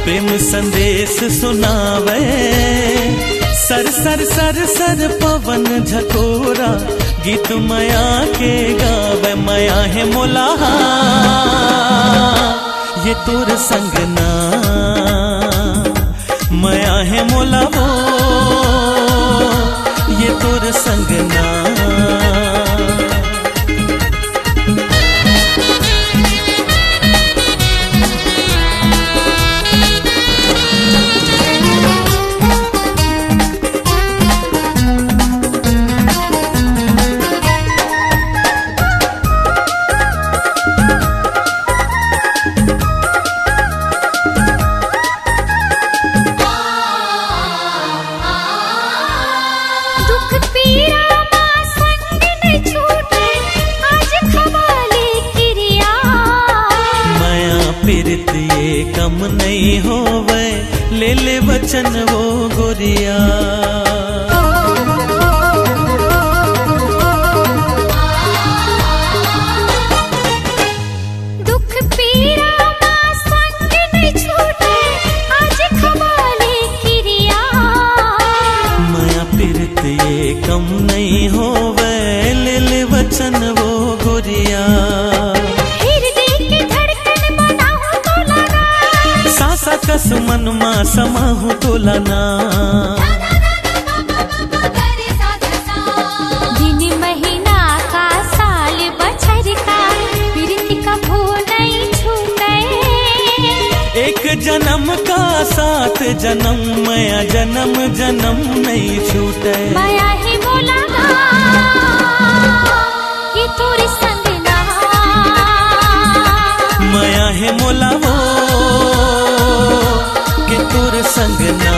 प्रेम संदेश सुनावे। सर सर सर सर पवन झकोरा गीत माया के गावे। माया है मोला ये तोर संगना, माया है मोला वो ये तोर संगना। कम नहीं होवे ले ले वचन वो गोरिया। दुख पीड़ा मां संग नहीं छूटे आज खवाले किरिया। माया पीरत ये कम नहीं होवे ले ले वचन वो गोरिया। कस मन मा समाहु तोलना। दिन महीना का साल बछर का प्रीति का भो नहीं छूटे। एक जन्म का साथ जन्म माया जन्म जन्म नहीं छूटे। माया है मोला ये तोर संगना, माया है मोला वो के तोर संगना।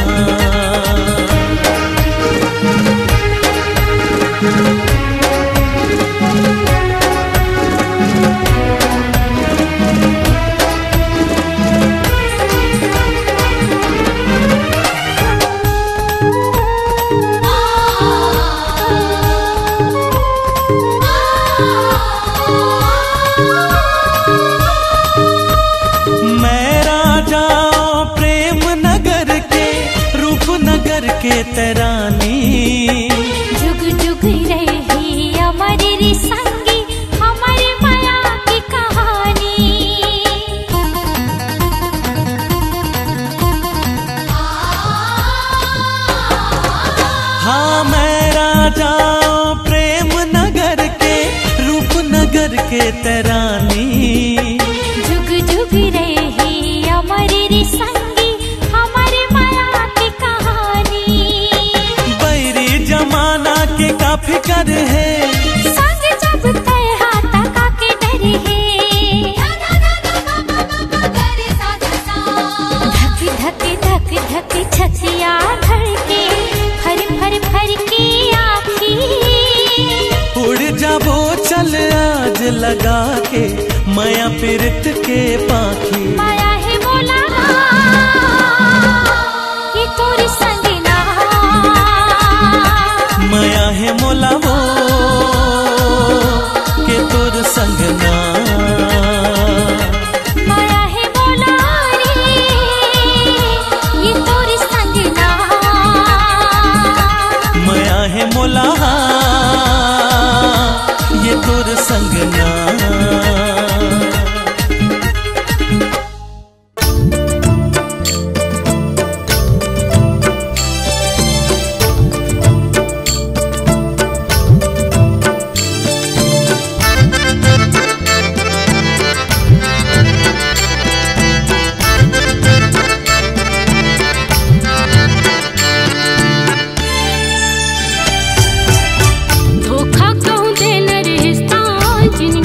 के तरानी जुग जुग रही हमारी संगी हमारी माया की कहानी। हाँ मैं राजा प्रेम नगर के रूप नगर के तरानी। जुग जुग रही हमारी संगी फिकर है संग जब तय हाथा का के डर है। धक धक धक धक छतिया धड़के फर फर फर की आँखी। उड़ जाबो चल आज लगा के माया पीरत के पाखी। माया है मोला ये तोर संगना, माया है मोला वो के तोर संगना। माया है मोला रे ये तोर संगना, माया है मोला ये तोर संगना। धोखा कहूँ देन रिश्ता जिन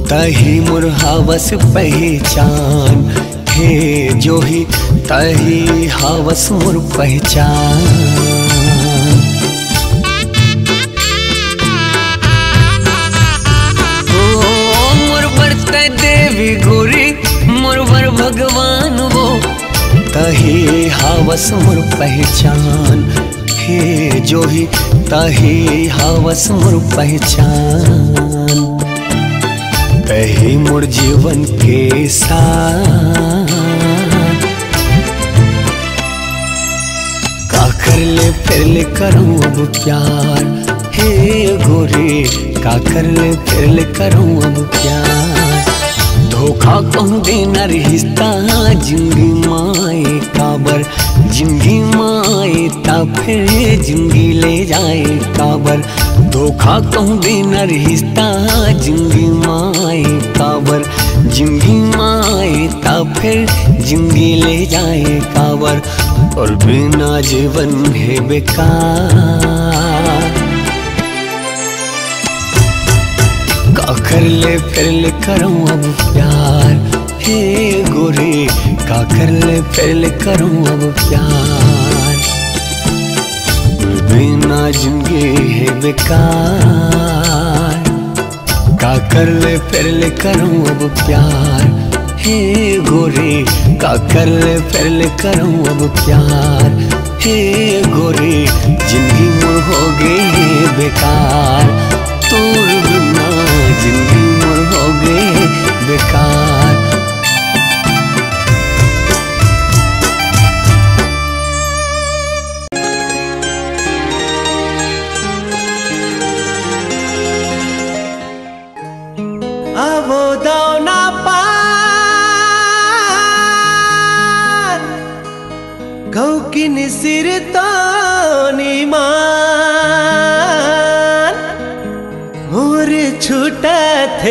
तही मुरहावस पहचान, हे जो ही तही हावस मुर पहचान। ओ मुरबर देवी गोरी मुरबर भगवान वो, तही हावस मुर पहचान, हे जो ही तही हावस मुर पहचान। तही मुर जीवन के साथ का कर ले फिर ले करूं अब प्यार, हे गोरी का कर ले फिर ले करूं अब प्यार। धोखा कहूँ देना रिश्ता जिंदगी माए काबर, जिंदगी माए ता फिर जिंदगी ले जाए काबर। धोखा कहूँ देना रिश्ता जिंदगी माए काबर, जिंदगी माए ता फिर जिंदगी ले जाए काबर। और बिना जीवन है बेकार, का कर ले फिर ले करूं अब प्यार, हे गोरी का कर ले फिर ले करूं अब प्यार। बिना जिंदगी है बेकार, का कर ले फिर ले करूं अब प्यार, हे गोरी का कर ले फिर ले करूं अब प्यार। हे गोरी जिंदगी मुर हो गई बेकार, तोर बिना जिंदगी मुर हो गई बेकार। आवो दाना पान गौकिन सिर तो निमान, मोर छूटा थे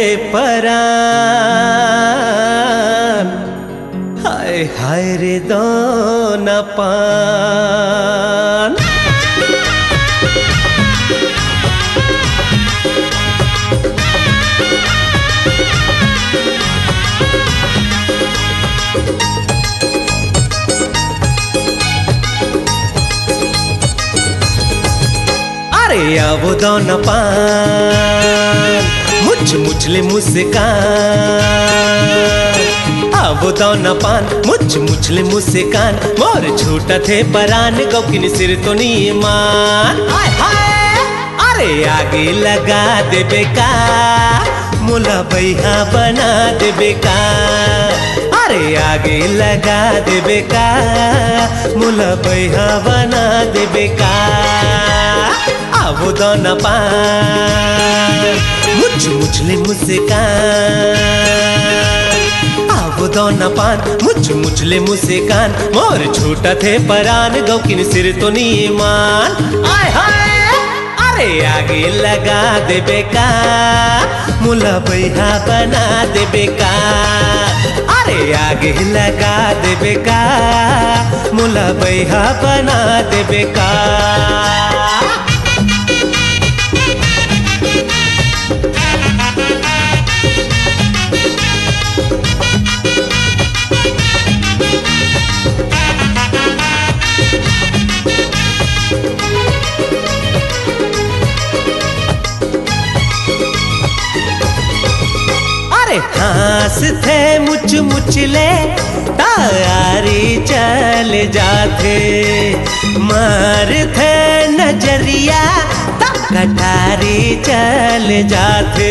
परान, हाय हाय रे दाना पान। अरे आवो दाना पान मुझ मुझले मुस्कान, आवो दाना पान मुझ मुझले मुस्कान, मोर छूटा थे परान गौकिन सिर तो नीमान। हाय हाय अरे आगे लगा दे बेका, मुला भैया बना दे बेका। अरे आगे लगा दे बेका, मुला भैया बना दे बेका। आवो दाना पान मुझ मुझले मुस्कान, आवो दाना पान मुझ मुझले मुस्कान, मोर छूटा थे परान गौकिन सिर तो नीमान। आय हाय अरे आगे लगा दे बेका, मुला भैया बना दे बेका। अरे आगे लगा दे बेका, मुला भैया बना दे बेका। हास थे मुच मुचले तारी चल जाते, मार थे नजरिया ता कटारी चल जाते।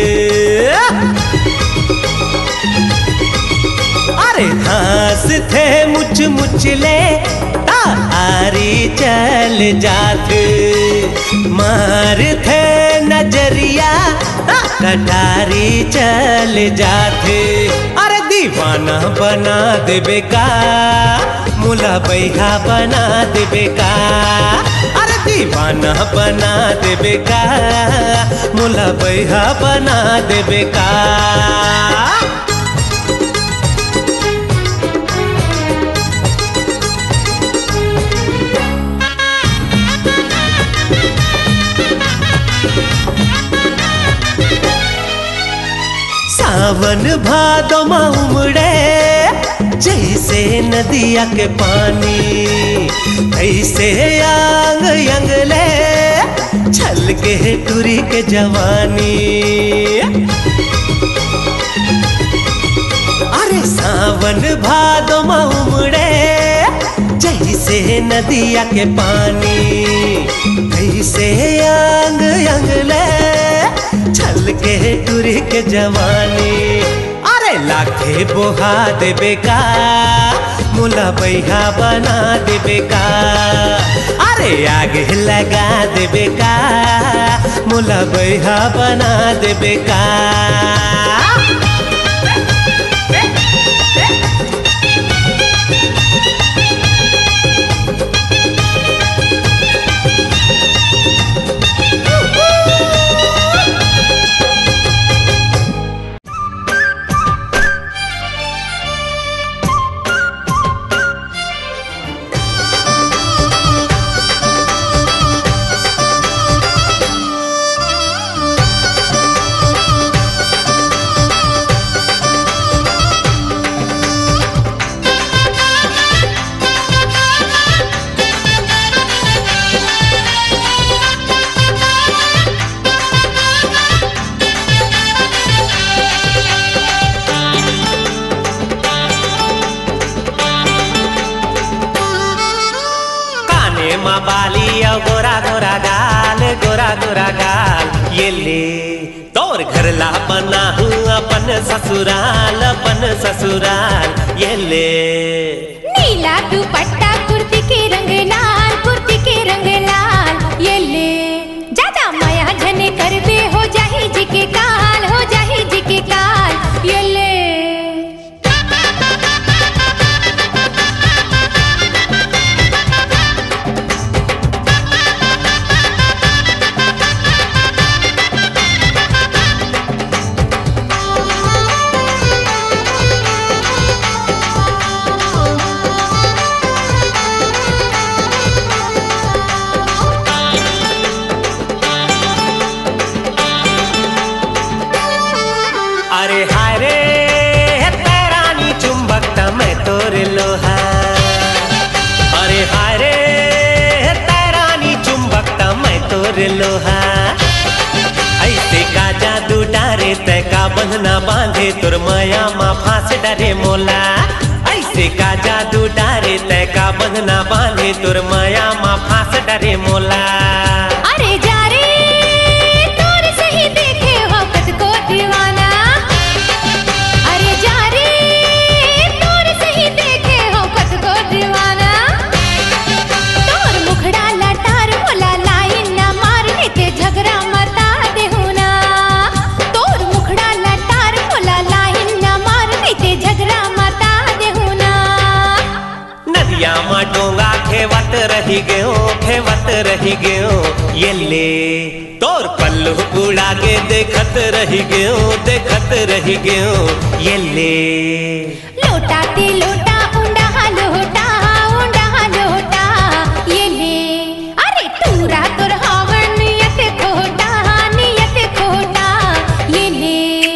अरे हास थे मुच मुचले तारी चल जाते, मार थे नजरिया कटारी चल जाते। अरे दीवाना बना दे बेका, मुला भैया बना दे बेका। अरे दीवाना बना दे बेका, मुला भैया बना दे बेका। सावन भादो मा उमड़े जैसे नदिया के पानी, ऐसे आंग यंगले छल के टुरी के जवानी। अरे सावन भादो मा उमड़े जैसे नदिया के पानी, ऐसे आंग यंगले छल के टुरी के जवानी। अरे लाखे बोहा देबे का, मुला बैहा बना देबे का। अरे आगे लगा देबे का, मुला बैहा बना देबे का। गोरा गोरा गाल, गोरा गोरा गाल, ये ले तोर घर ला बना हूँ अपन ससुराल, अपन ससुराल। ये ले नीला दुपट्टा कुर्ती के रंग लाल, कुर्ती के रंग लाल। ये ले ज्यादा माया झने कर दे, हो जाही जी के काल, हो जाही जी के काल। ये ले अरे हाय रे तेरानी चुंबकता मैं तोरे लोहा। अरे हाय रे तेरानी चुंबकता मैं तोरे लोहा। ऐसे का जादू डारे तय का बंधना बांधे, तुर माया मा फांस डरे मोला। ऐसे का जादू डारे तय का बंधना बांधे, तुर माया मा फांस डरे मोला। अरे जा रे तोर सही देखे वक्त को दीवाना। अरे जा रे तोर सही देखे वक्त को दीवाना। तोर मुखड़ा लटार मोला लाइन ना मारने ते झगड़ा मता देहुना। तोर मुखड़ा लटार मोला लाइन ना मारने ते झगड़ा मता देहुना। नदिया मा डोंगा खेवत रही गयो, खेवत रही गयो। ये ले तोर पल्लू उड़ा के देखत रही गयो, देखत रही गयो। ये ले लोटा ते लोटा ऊंडा लोटा, ऊंडा लोटा। ये ले अरे तूरा तोर हवन नियत खोटा, नियत खोटा। ये ले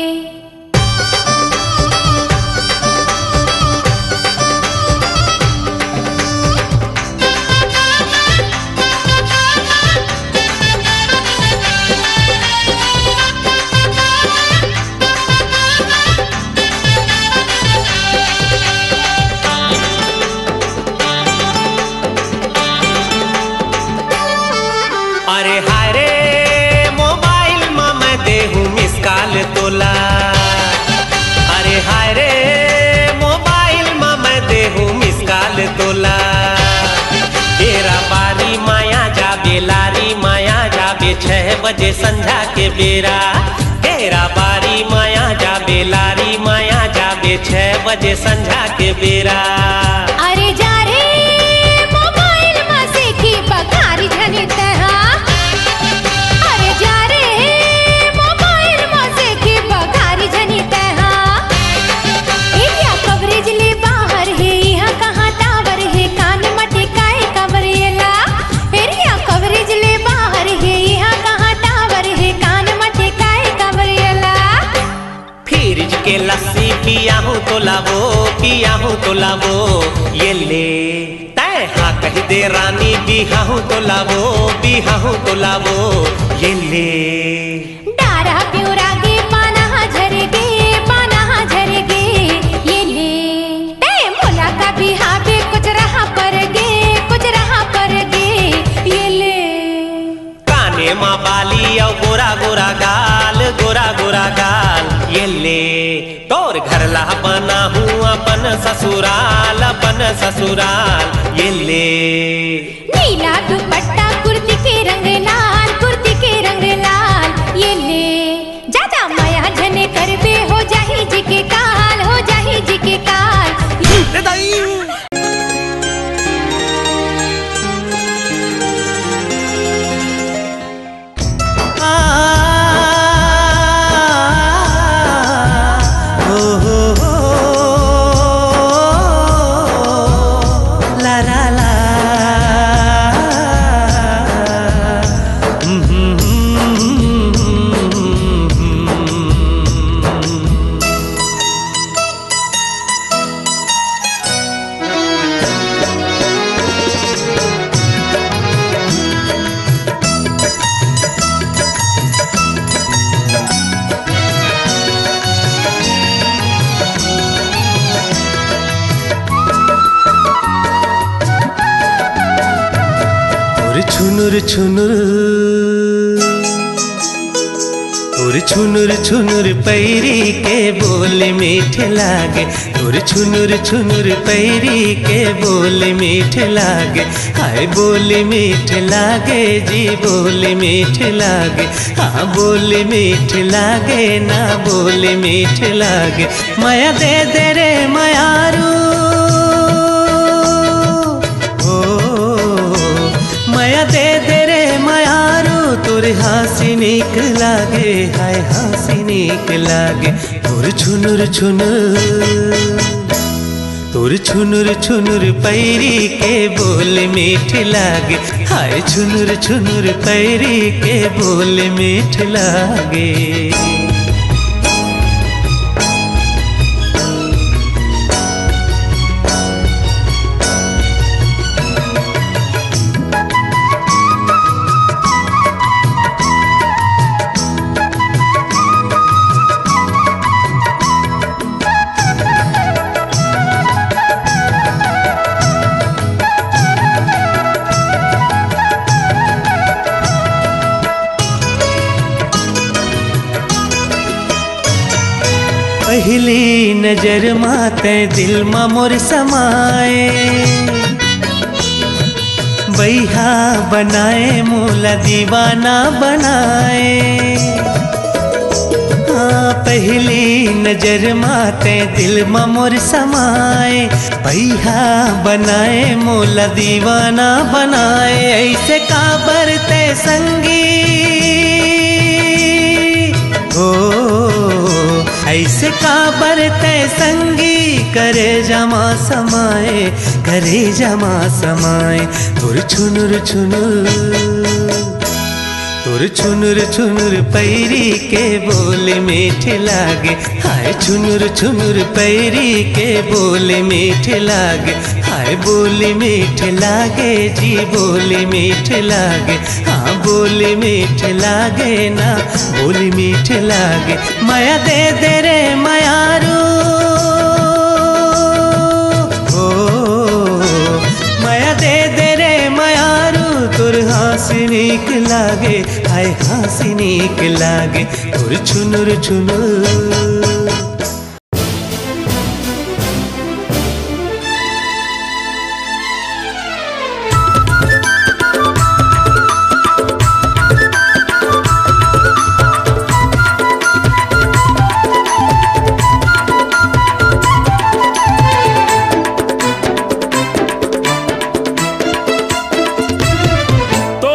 अरे हाय रे मोबाइल मा मैं देहूँ मिस कॉल तोला। अरे हाय रे मोबाइल मा मैं देहूँ मिस कॉल तोला। तेरा बारी माया जाबे, लारी माया जाबे 6 बजे संझा के बेरा। तेरा बारी माया जाबे, लारी माया जाबे 6 बजे संझा के बेरा। अरे जा रे मोबाइल मा से की बखारी झनी तहा। अरे जा रे मोबाइल मा से की बखारी झनी तहा। एरिया कवरेज ले बाहर है, यहाँ कहाँ टावर है, कान मटे काए कवरेला। एरिया कवरेज ले बाहर है, यहाँ कहाँ टावर है, कान मटे काए कवरेला। फिर हूँ तो लावो, पिया हूँ तो लावो, ये ले तय हाँ कह दे रानी, बिहा हूँ तो लावो, बिहा हूँ तो लावो, ये ले। डारा प्यूरागे पाना झरगे, पाना झरगे, ये ले तय मोला का बिहा बे कुछ रहा परगे, कुछ रहा परगे, ये ले। काने माँ बाली और गोरा गोरा गाल, गोरा गोरा गाल, ये ले। तोर घर ला बना हूँ अपन ससुराल, अपन ससुराल, ये ले। नीला दुपट्टा कुर्ती के रंग लाल, कुर्ती के रंग लाल, ये ले। ज्यादा माया जने करबे हो जाही जी के काल, हो जाही जी के काल, ये ले। छुनुर छुनुर और छुनुर छुनुर पैरी के बोले मीठे लागे, और छुनुर छुनुर पैरी के बोले मीठे लागे, हाय बोले मीठे लागे जी, बोले मीठे लागे, हाँ बोले मीठे लागे ना, बोले मीठे लागे। माया दे दे रे मायारू, माया दे दे रे मायारू, तोरे हंसी नीक लागे, हाय हंसी नीक लागे। तोर छुनुर छुनुर, तोर छुनुर छुनुर पैरी के बोले मीठे लागे, हाय छुनुर छुनुर पैरी के बोले मीठे लागे। पहली नजर माते दिल मा मोर समाए, बैहा बनाए मोला दीवाना बनाए। हाँ पहली नजर माते दिल मा मोर समाए, बैहा बनाए मोला दीवाना बनाए। ऐसे काबर ते संगी ऐसे काबर ते संगी, करे जमा समाए, करे जमा समाए। तोर छुनुर छुनुर, तोर छुनुर छुनुर पैरी के बोले मीठे लागे, हाय छुनुर छुनुर पैरी के बोले मीठे लागे, हाय बोले मीठे लागे जी, बोले मीठे लागे, हाँ बोले मीठे लागे ना, बोले मीठे लागे। माया दे दे रे मायारू, माया दे दे रे मायारू, तोर हंसी नीक लागे, हाय हंसी नीक लागे। तोर छुनुर छुनुर,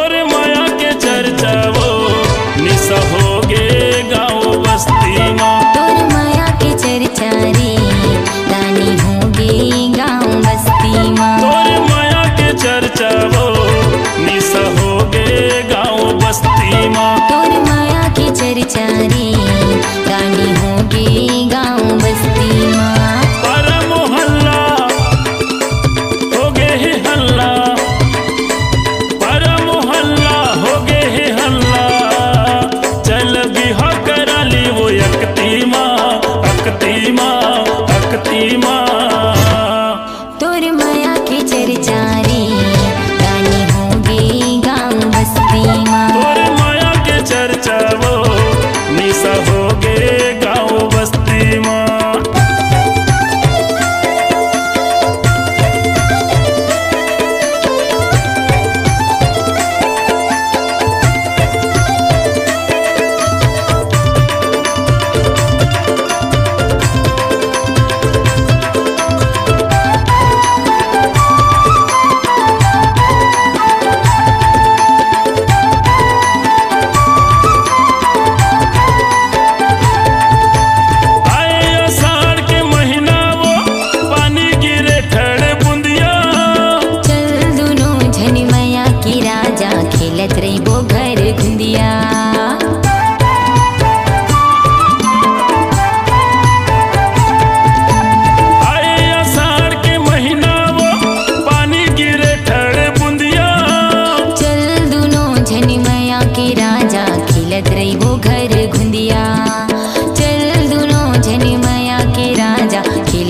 हो गे गाँव बस्ती में।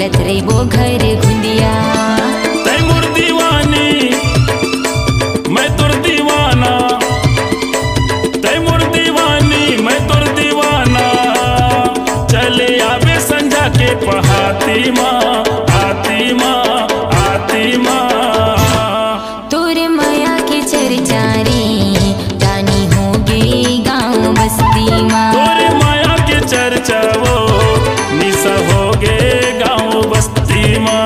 खेलत रे वो घर घुंदिया। तै मोर दीवानी मैं तोर दीवाना, तै मोर दीवानी मैं तोर दीवाना। चले आवे संझा के पहाती माँ, आती माँ, आती माँ। तोर माया के चर्चा रे दानी होगे गाँव बस्ती माँ। तोर माया के चर्चा वो निशा होगे गाँव बस्ती माँ।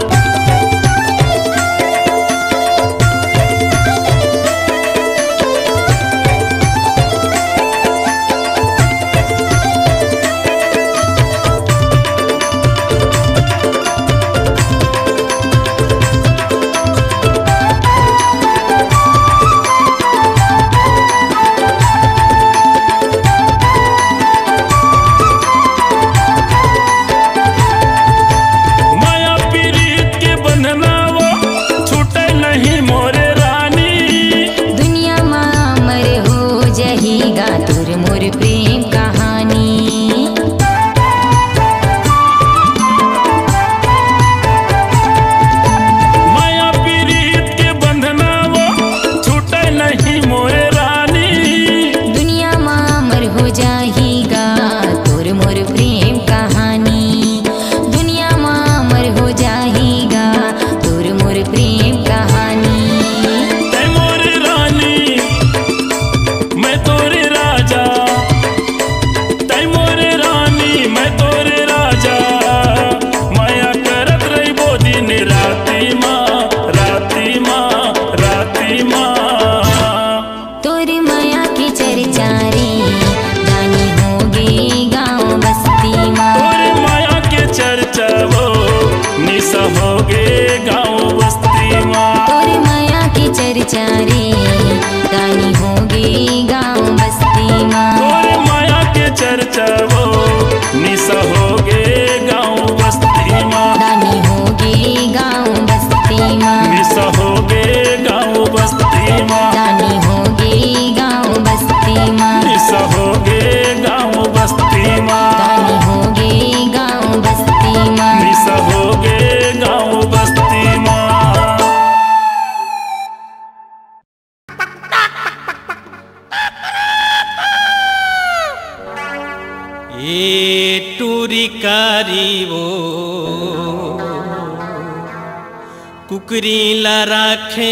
कुकरी ला राखे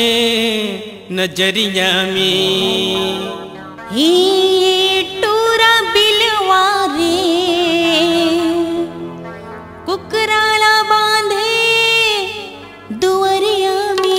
नजरिया में। ही टूरा बिलवा रे कुकराला बांधे दुवरिया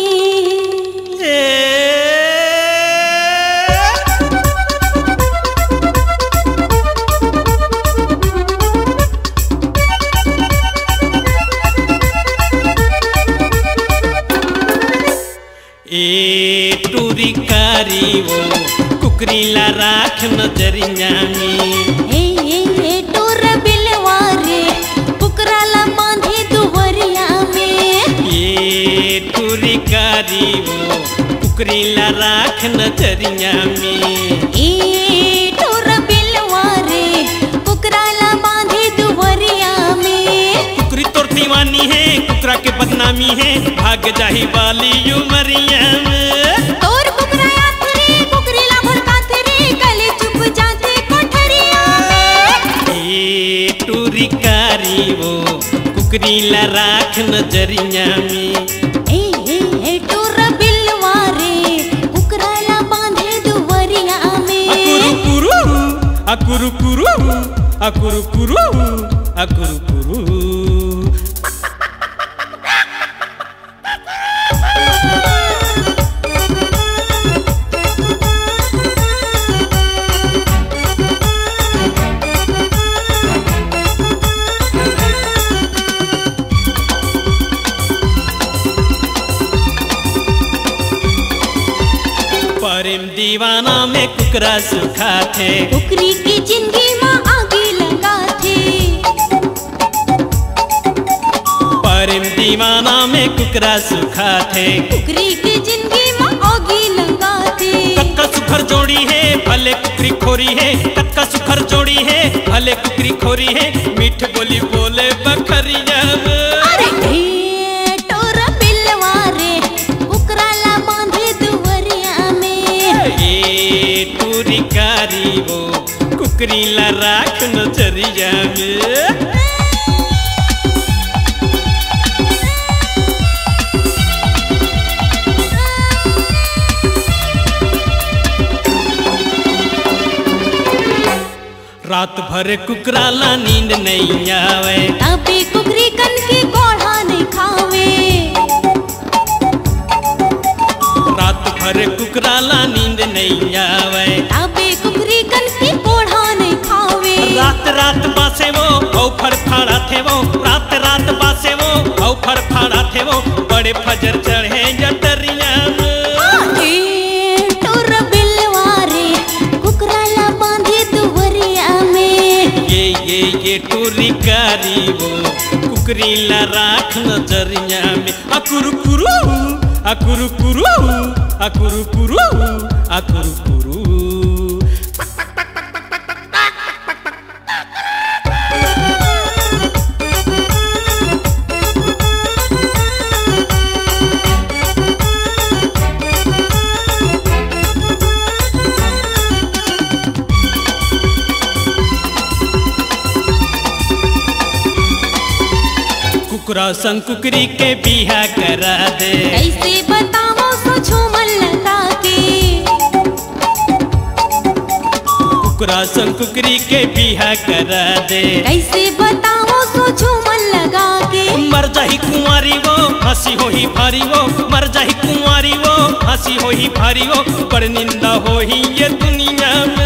ए टूरी कारी वो कुकरी ला राख नजरिया में। ए टूरा बिलवा रे कुकराला बांधे दुवरिया में। ए टूरी कारी वो कुकरी ला राख नजरिया में। ए टूरा बिलवा रे कुकराला बांधे दुवरिया में। कुकरी तोर दीवानी है कुकरा के बदनामी है भाग जाही वाली उमरिया में। तोर कुकरा आथरे कुकरी ला भड़कात रे गले चुप जाते कोठरिया में। ए टूरी कारी वो कुकरी ला राख नजरिया में। ए टूरा बिलवा रे कुकराला बांधे दुवरिया में। अकुरु कुरु अकुरु कुरु अकुरु कुरु। प्रेम दीवाना में कुकरा सुखा थे। कुकरी की जिंदगी में आगे लगा थे। प्रेम दीवाना में कुकरा सुखा थे। कुकरी की जिंदगी में आगे लगा थे। कक्का सुखर जोड़ी है भले कुकरी खोरी है। कक्का सुखर जोड़ी है भले कुकरी खोरी है। मीठ बोली बोले बखरिया। कुकरी ला राख नजरिया में। रात भर कुकराला नींद नहीं आवे, अभी कुकरी कन की कोढ़ा नहीं खावे। रात भर कुकराला नींद नहीं आवे, अभी कुकरी कन की कोढ़ा नहीं खावे। रात रात बासे वो औ फड़फड़ा थे वो, रात रात बासे वो औ फड़फड़ा थे वो, बड़े फजर चढ़े जटरिया में। ये टूरी कारी वो कुकरी ला राख नजरिया में। अकुरु कुरु अकुरु कुरु अकुरु कुरु अकुरु कुरु। कुकरा संग कुकरी के बिहा करा दे, कैसे बताओ सो झूमर लगा के। कुकरा संग कुकरी के बिहा करा दे, कैसे बताओ सो झूमर लगा के। मर जाही कुंवारी वो हंसी हो ही भारी वो, मर जाही कुंवारी वो हंसी हो ही भारी वो, बड़ निंदा हो ही ये दुनिया में।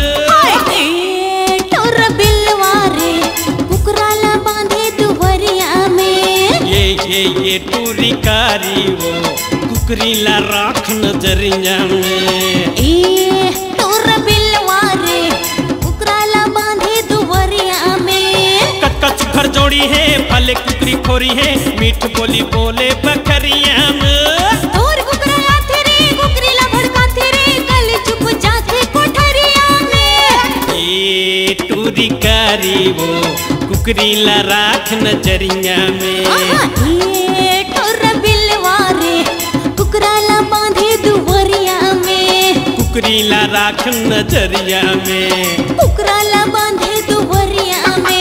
कुकराला बांधे दुहरिया में। ये टूरी कारी वो कुकरी ला राख नजरिया में। तोरा बिलवारे कुकराला बांधे दुहरिया में। कच घर जोड़ी है भले कुकरी खोरी है, मीठ बोली बोले बकरिया में। और कुकराला तेरे कुकरीला भड़का तेरे, कल चुप जाते कोठरिया में। ये टूरी कारी वो कुकरी ला राख नजरिया में। तोरा बिलवारे कुकराला बांधे दुहरिया में। कुकरी ला राख नजरिया में। कुकराला बांधे दुहरिया में।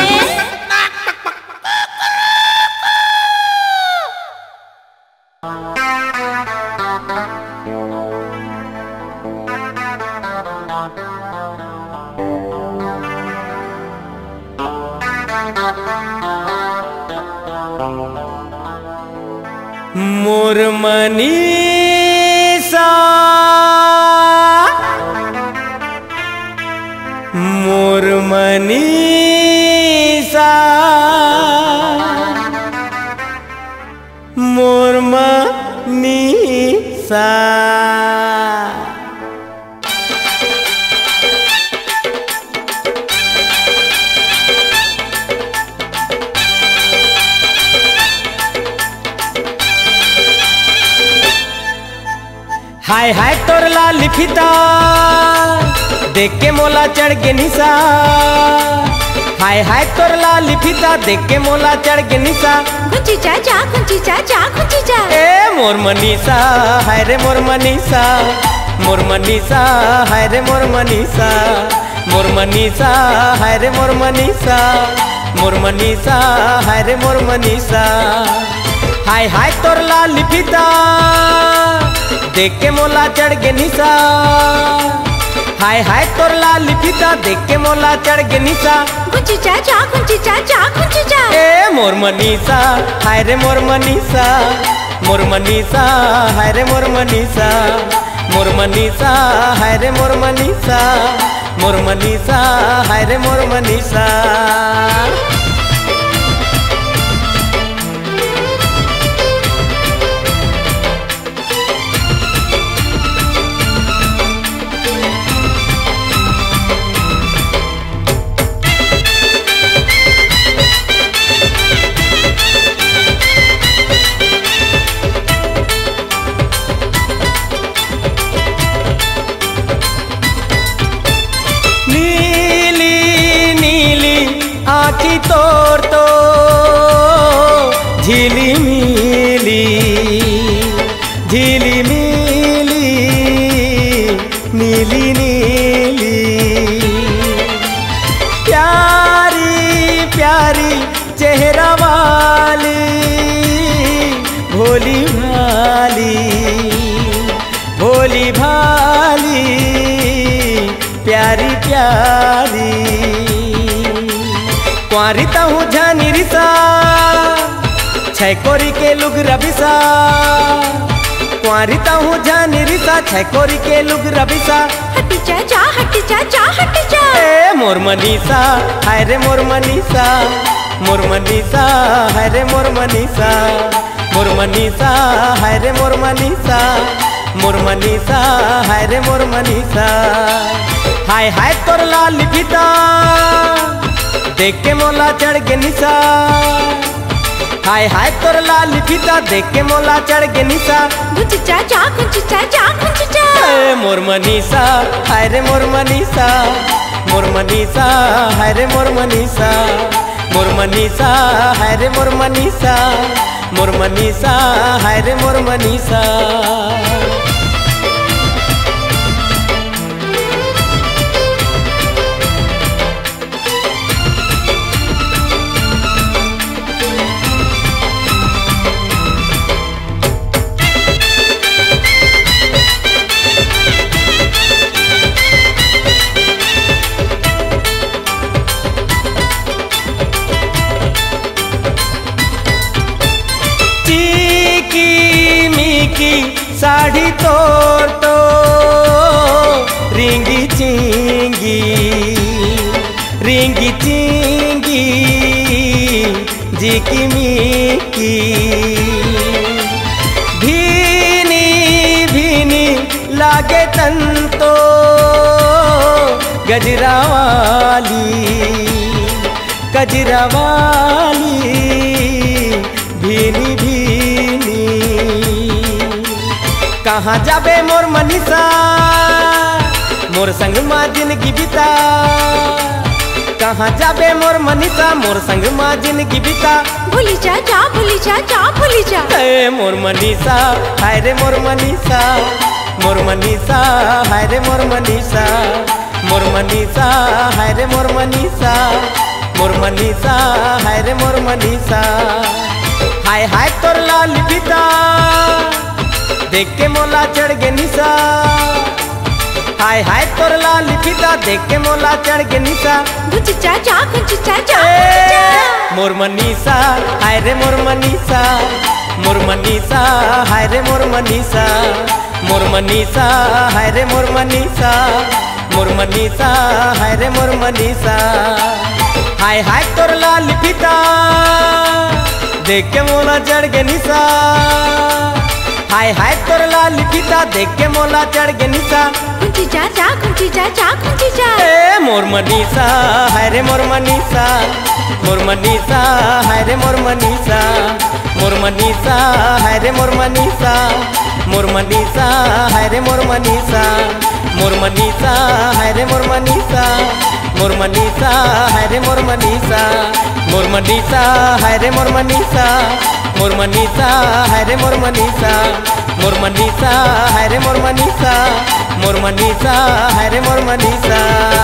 मोर मनीषा मोर मनीषा मोर मनीषा। हाय हाय तोर लाल फिता देख के मोला चढ़ के निशा। हाय हाय तोर लाल फिता देख के मोला चढ़ के निशा। खुंची चाचा खुंची चाचा खुंची चा। ए मोर मनीषा हाय रे मोर मनीषा, मोर मनीषा हाय रे मोर मनीषा, मोर मनीषा हाय रे मोर मनीषा, मोर मनीषा हाय रे मोर मनीषा। हाय हाय तोर लाल फिता देख के मोला चढ़ के निशा। हाय हाय तोर लाल फिता देख के मोला चढ़ के निशा। खुंची चाचा खुंची चाचा खुंची चा। ए मोर मनीषा हाय रे मोर मनीषा, मोर मनीषा हाय रे मोर मनीषा, मोर मनीषा हाय रे मोर मनीषा, मोर मनीषा हाय रे मोर मनीषा। आँखी तोर तो झीली मिली, झीली मिली नीली नीली। क्वारिता हूँ जानी रिसा छै कोरी के लुग रबिसा क्वारिता हूँ जानी रिसा छै कोरी के लुग रबिसा हट जा हट जा ए मोर मनीषा हाय रे मोर मनीषा मोर मनीषा हाय रे मोर मनीषा मोर मनीषा हाय रे मोर मनीषा मोर मनीषा हाय रे मोर मनीषा हाय हाय तोर लाल फीता देख के मोला चढ़ के निशा हाय हाय तोर लाल फीता देख के मोला चढ़ के निशा कुछ जा ए मोर मनीषा हाय रे मोर मनीषा मोर मनीषा हाय रे मोर मनीषा मोर मनीषा हाय रे मोर मनीषा मोर मनीषा हाय रे मोर मनीषा साड़ी तोड़ तो रिंगी चिंगी जी की मीकी भीनी भीनी लागे तन तो गजरा वाली भीनी भीनी कहाँ जाबे मोर मनीषा मोर संग माँ जिंदगी बिता कहाँ जाबे मोर मनीषा मोर संग माँ जिंदगी बिता भूली जा ए मोर मनीषा हाय रे मोर मनीषा मोर मनीषा हाय रे मोर मनीषा मोर मनीषा हाय रे मोर मनीषा मोर मनीषा हाय रे मोर मनीषा हाय हाय तोर लाल पिता देख के मोला चढ़ गे निशा हाय हाय तोर लाल पिता देख के मोला चढ़ गे निशा कुछ जा मोर मनीषा हाय रे मोर मनीषा मोर मनीषा हाय रे मोर मनीषा मोर मनीषा हाय रे मोर मनीषा मोर मनीषा हाय रे मोर मनीषा हाय हाय तोर लाल पिता देख के मोला चढ़ गे निशा हाय हाय तोर लाल पिता देख के मोला चढ़ गे निशा कुछ जा ए मोर मनीषा हाय रे मोर मनीषा मोर मनीषा हाय रे मोर मनीषा मोर मनीषा हाय रे मोर मनीषा मोर मनीषा हाय रे मोर मनीषा मोर मनीषा हाय रे मोर मनीषा मोर मनीषा हाय रे मोर मनीषा मोर मनीषा हाय रे मोर मनीषा मोर मनीषा हाय रे मोर मनीषा मोर मनीषा हाय रे मोर मनीषा मोर मनीषा हाय रे मोर मनीषा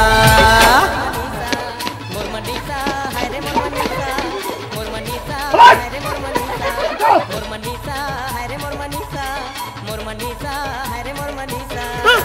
मोर मनीषा हाय रे मोर मनीषा मोर मनीषा हाय रे मोर मनीषा मोर मनीषा हाय रे मोर मनीषा मोर मनीषा हाय रे मोर मनीषा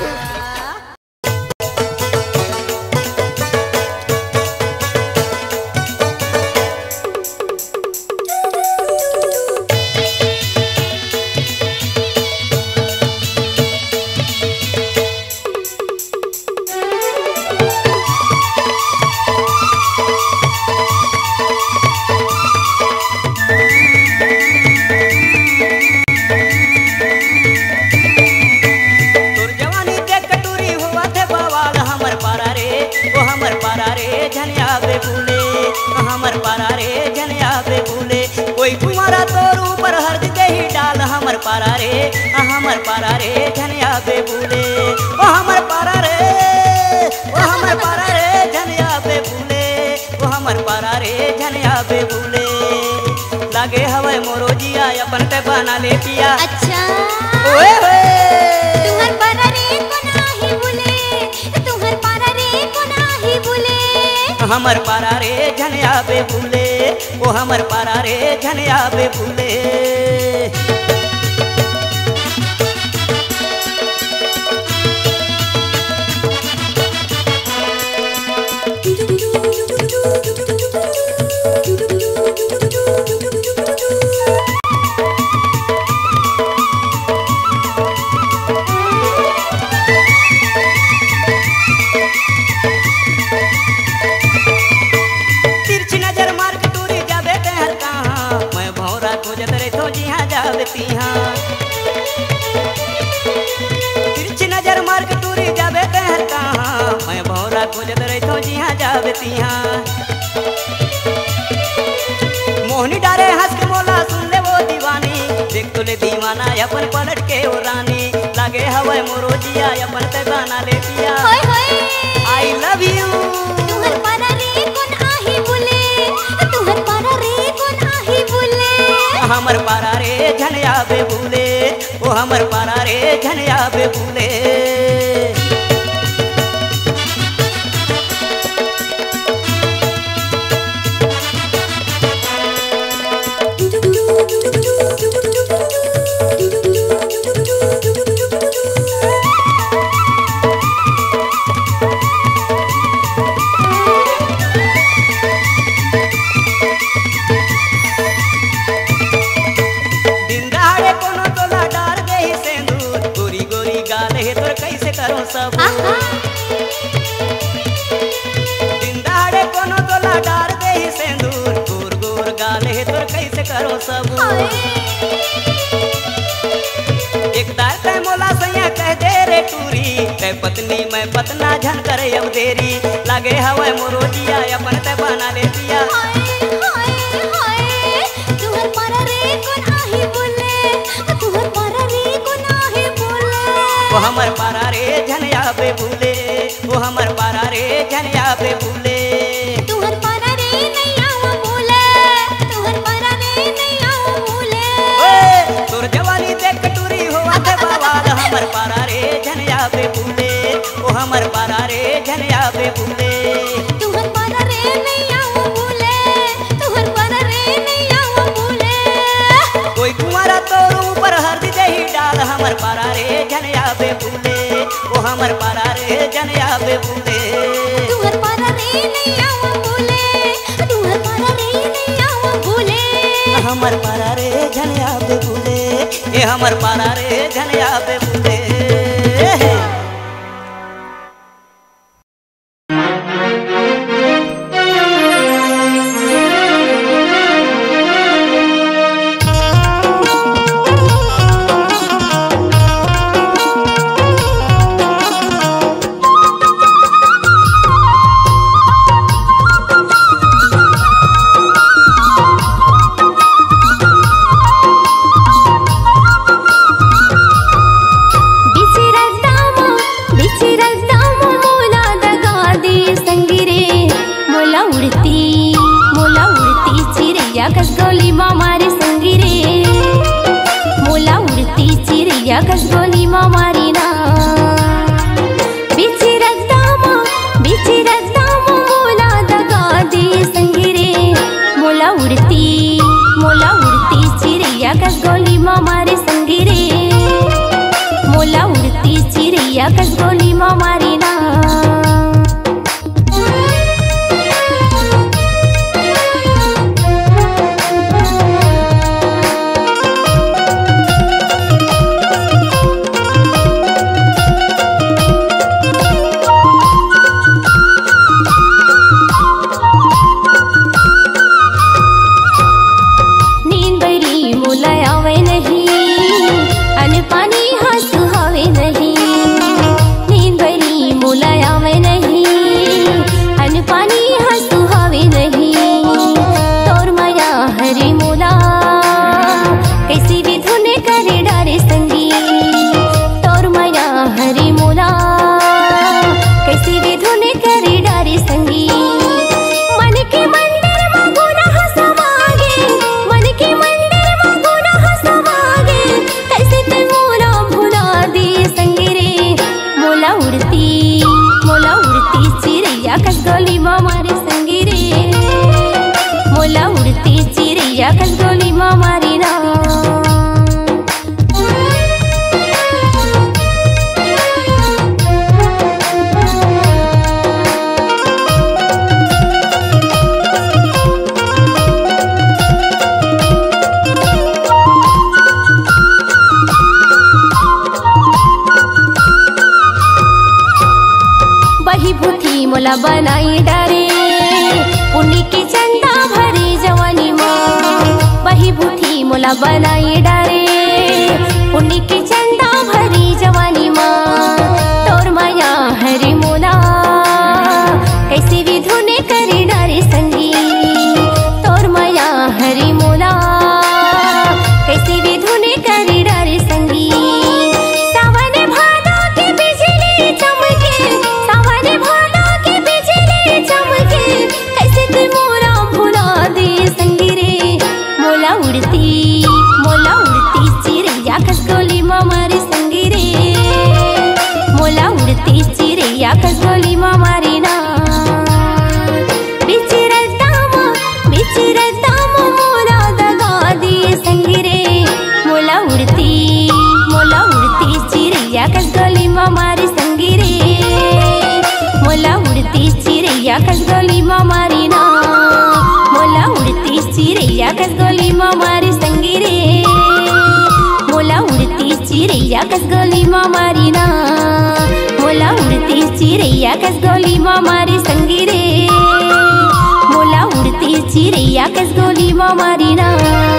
हमर पारा रे झनिया बेबुले ओ हमर पारा रे ओ हमर पारा रे झनिया बेबुले ओ हमर पारा रे झनिया बेबुले लागे हवे मोरो जिया अपन ते बना ले पिया अच्छा ओए होए तुम्हार पारा रे को नाही भूले तुम्हार पारा रे को नाही भूले हमर पारा रे झनिया बेबुले ओ हमर पारा रे झनिया बेबुले जावती हाँ तिरछी नजर मार के टूरी जावे तहर कहाँ मैं भौरा खोजत रही तो जी हाँ जावती हाँ मोहनी डारे हंस के मोला सुन ले वो दीवानी देख तो ले दीवाना अपन पलट के ओ रानी लागे हवा मोरो जिया अपन ते गाना ले पिया होय होय आई लव यू तुहर पारा रे कोन आही बोले तुहर पारा रे कोन आही बोले हमर पारा रे झनिया बे भूले ओ हमर पारा रे झनिया बे भूले सब दिन दहाड़े कोनो तोला डार दे ही सिंदूर गोर गोर गाले तोर कैसे करो सब एक दार ते मोला सैया कह दे रे टूरी ते पत्नी मैं पतना झन करे अब देरी लागे हवा मोरो जिया अपन ते बना ले दिया तुहर पारा रे कोन आही बोले तुहर पारा रे कोन आही बोले वो हमर पारा रे झनिया बे भूले वो हमर पारा रे झनिया बे भूले तुहर पारा रे नैया वो भूले तुहर पारा रे नैया वो भूले ओए तोर जवानी देख टूरी होवा ते बवाल हमर पारा रे झनिया बे भूले वो हमर पारा रे झनिया बे भूले तुहर पारा रे नैया वो भूले तुहर पारा रे नैया वो भूले कोई कुंवारा तोर ऊपर हरदी दे ही डाल हमर पारा रे झनिया बे भूले वो हमर पारा रे झनिया बे भूले तुहर पारा रे नैया वो भूले तुहर पारा रे नैया वो भूले हमर पारा रे झनिया बे भूले ए हमर पारा रे झनिया बे भूले कसगोली मारी ना बिची रद्दामा मोला दगा दे संगिरे मोला उड़ती चिड़ैया कसगोली मारी संगिरे मोला उड़ती चिड़ैया कसगोली मारी ना कसगोली मारी ना बही भूखी मोला बनाई डारे पुण्य की चंदा भरी जवानी माँ बही भूखी मोला बनाई डारे पुण्य की चंदा भरी जवानी माँ तोर माया हरि मोला कैसे भी धुने करे डारे संगी तोर माया हरि मोला कैसे भी धुने करे डारे संगी सावन भादो की बिजली चमके सावन भादो की बिजली चमके कैसे तू मोरा भुला दे संगी रे मोला उड़ती चिड़ैया खसगोली मारी संगी रे मोला उड़ती चिड़ैया खसगोली मारी ना बिचरता मोला दगा दिए संगी रे मोला उड़ती चिड़ैया खसगोली मारी संगी रे मोला उड़ती चिड़ैया खसगोली मारी ना मोला उड़ती चिड़ैया खसगोली मारी संगी रे मोला उड़ती चिड़ैया खसगोली मारी ना मोला उड़ती चिड़ैया खसगोली मारी संगी रे मोला उड़ती चिड़ैया खसगोली मारी ना।